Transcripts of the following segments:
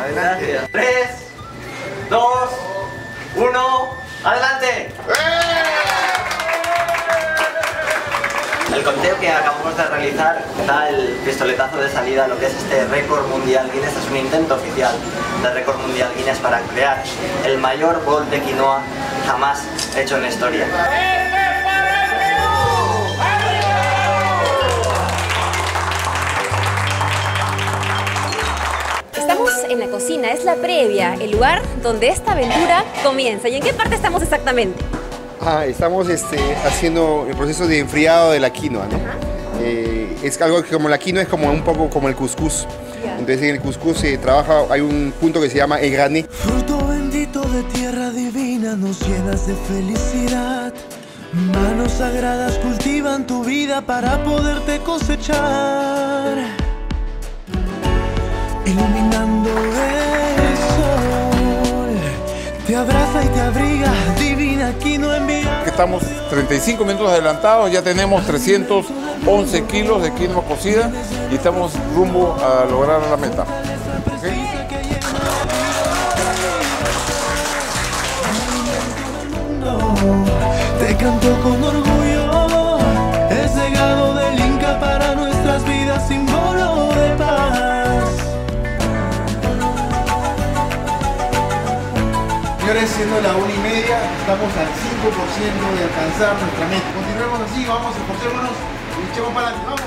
Adelante. Gracias. 3, 2, 1, ¡adelante! El conteo que acabamos de realizar da el pistoletazo de salida a lo que es este récord mundial Guinness. Es un intento oficial de récord mundial Guinness para crear el mayor bol de quinoa jamás hecho en la historia. Estamos en la cocina, es la previa, el lugar donde esta aventura comienza. ¿Y en qué parte estamos exactamente? Estamos haciendo el proceso de enfriado de la quinoa, ¿no? Es algo que como la quinoa es como un poco como el cuscús. Entonces en el cuscús se trabaja, hay un punto que se llama el grané. Fruto bendito de tierra divina, nos llenas de felicidad. Manos sagradas cultivan tu vida para poderte cosechar. Iluminando el sol, te abraza y te abriga, divina quinoa envía. Estamos 35 minutos adelantados, ya tenemos 311 kilos de quinoa cocida y estamos rumbo a lograr la meta. ¿Okay? Te canto con orgullo, es legado del Inca para nuestras vidas, símbolo de paz. Señores, siendo la 1:30, estamos al 5% de alcanzar nuestra meta. Continuemos así, vamos, esforcémonos y echemos para adelante,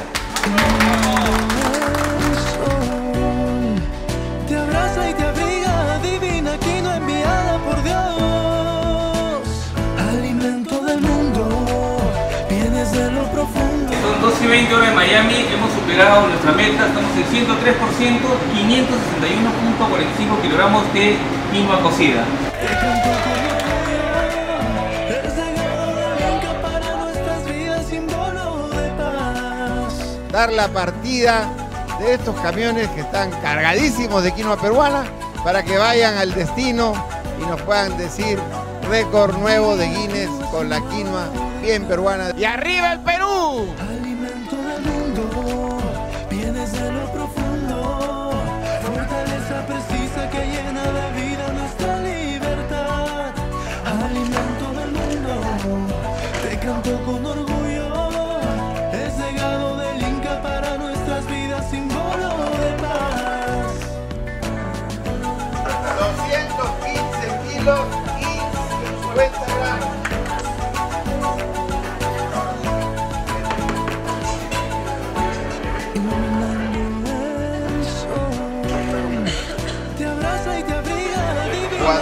vamos. Te abraza y te abriga, divina quinoa enviada por Dios. Alimento del mundo, vienes de lo profundo. Son 12:20 horas en Miami, hemos superado nuestra meta, estamos en 103%, 561.45 kilogramos de quinoa cocida. Te canto con orgullo, es legado del Inca para nuestras vidas, símbolo de paz. Dar la partida de estos camiones que están cargadísimos de quinoa peruana para que vayan al destino y nos puedan decir récord nuevo de Guinness con la quinoa bien peruana. ¡Y arriba el Perú! Alimento del mundo, vienes de lo profundo, fortaleza precisa que llena de vida nuestra libertad. Alimento del mundo, te canto con orgullo, es legado del Inca para nuestras vidas, símbolo de paz. 215 kilos y 50 gramos. Iluminando el sol, te abraza y te abriga, divina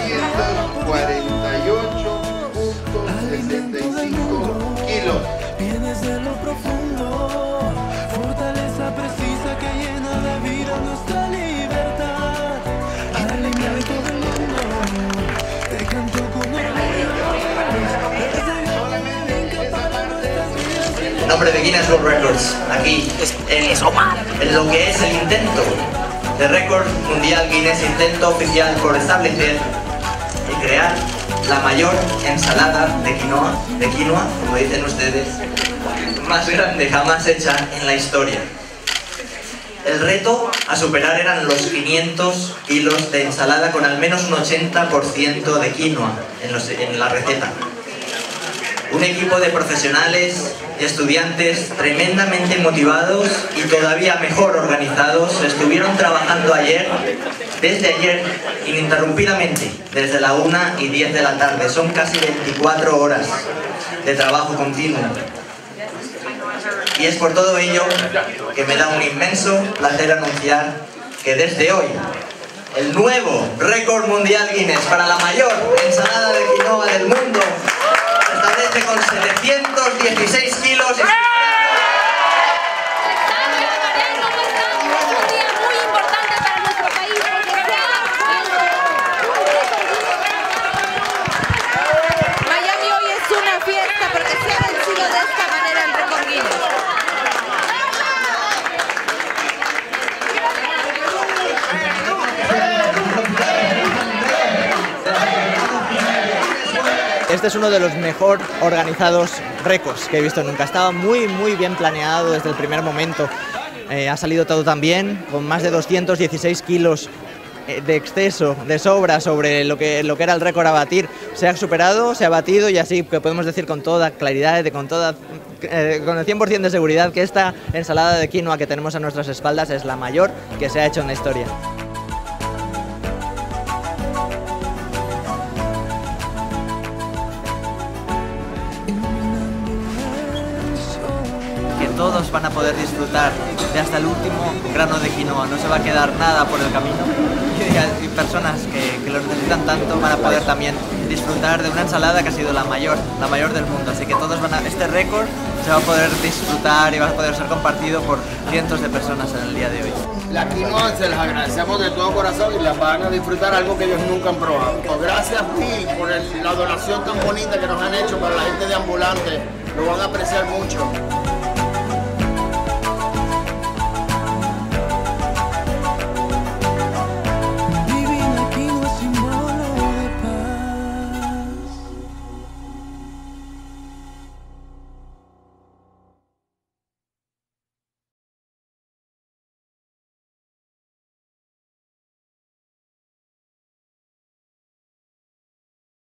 quinoa 448.65 kilos. vienes de lo profundo, fortaleza precisa que llena de vida nuestra libertad. Alimento del mundo, te canto con orgullo, es legado del Inca para nuestras vidas. En nombre de Guinness World Records, aquí en lo que es el intento de récord mundial Guinness, intento oficial por establecer y crear la mayor ensalada de quinoa, como dicen ustedes, más grande jamás hecha en la historia. El reto a superar eran los 500 kilos de ensalada con al menos un 80% de quinoa en la receta. Un equipo de profesionales y estudiantes tremendamente motivados y todavía mejor organizados estuvieron trabajando desde ayer ininterrumpidamente, desde la 1:10 de la tarde. Son casi 24 horas de trabajo continuo. Y es por todo ello que me da un inmenso placer anunciar que desde hoy el nuevo récord mundial Guinness para la mayor ensalada de quinoa del mundo se establece con 716 kilos. Miami hoy es una fiesta porque se ha vencido de esta manera el récord Guinness. Este es uno de los mejor organizados récords que he visto nunca. Estaba muy bien planeado desde el primer momento. Ha salido todo tan bien, con más de 216 kilos de exceso, de sobra sobre lo que era el récord a batir, se ha superado, se ha batido, y así que podemos decir con toda claridad, con el 100% de seguridad, que esta ensalada de quinoa que tenemos a nuestras espaldas es la mayor que se ha hecho en la historia. Todos van a poder disfrutar de hasta el último grano de quinoa, no se va a quedar nada por el camino, y personas que lo necesitan tanto van a poder también disfrutar de una ensalada que ha sido la mayor del mundo, así que todos este récord se va a poder disfrutar y va a poder ser compartido por cientos de personas en el día de hoy. La quinoa se les agradecemos de todo corazón y las van a disfrutar algo que ellos nunca han probado. Gracias Bill por la donación tan bonita que nos han hecho para la gente de Ambulante, lo van a apreciar mucho.